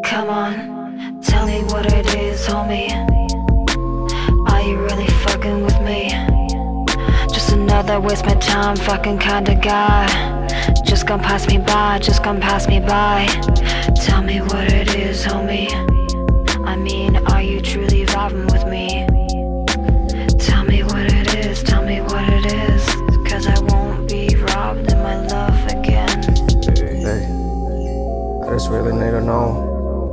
Come on, tell me what it is, homie. Are you really fucking with me? Just another waste my time fucking kinda guy. Just gon' pass me by, just gon' pass me by. Tell me what it is, homie. I mean, are you truly vibing with me? Tell me what it is, tell me what it is, 'cause I won't be robbed in my love again. Hey, I just really need to know,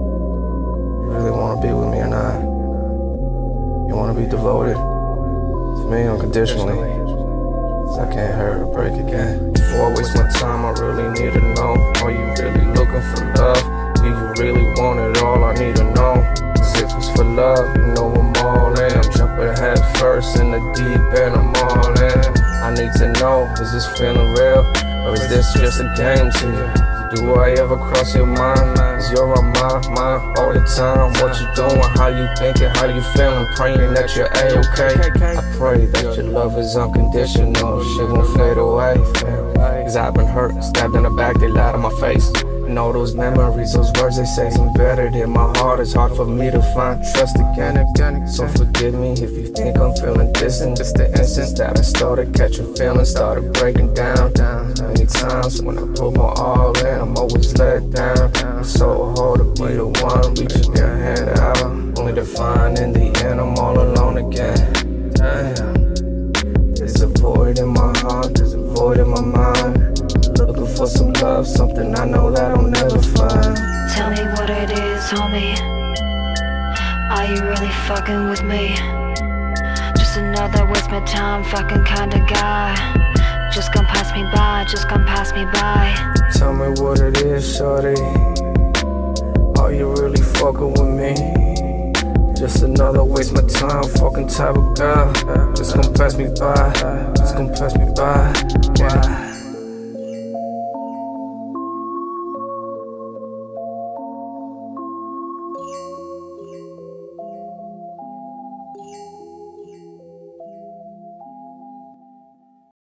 you really wanna be with me or not? You wanna be devoted to me unconditionally, 'cause I can't hurt or break again. Before I waste my time, I really need to know, are you really looking for love? Do you really want it all? I need to know, 'cause if it's for love, you know I'm all in. I'm jumping head first in the deep end, I'm all in. I need to know, is this feeling real, or is this just a game to you? Do I ever cross your mind? 'Cause you're on my mind all the time. What you doing, how you thinking, how you feeling, praying that you're A-okay. I pray that your love is unconditional, shit won't fade away, Cause I've been hurt, stabbed in the back, they lied on my face. And all those memories, those words they say is embedded in my heart. It's hard for me to find trust again. So forgive me if you think I'm feeling distant. Just the instant that I started catching feelings, started breaking down. Many times when I put my all in, I'm always let down. It's so hard to be the one reaching your hand out, only to find in the end I'm all alone again. Damn. There's a void in my heart, there's a void in my mind. Looking for some love, something I know that I'll never find. Tell me what it is, homie. Are you really fucking with me? Just another waste my time fucking kinda guy. Just gon' pass me by, just gon' pass me by. Tell me what it is, shorty. Are you really fucking with me? Just another waste my time fucking type of girl. Just gon' pass me by, just gon' pass me by. Yeah.